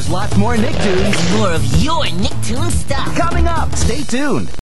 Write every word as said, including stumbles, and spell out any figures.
There's lots more Nicktoons. More of your Nicktoon stuff. Coming up. Stay tuned.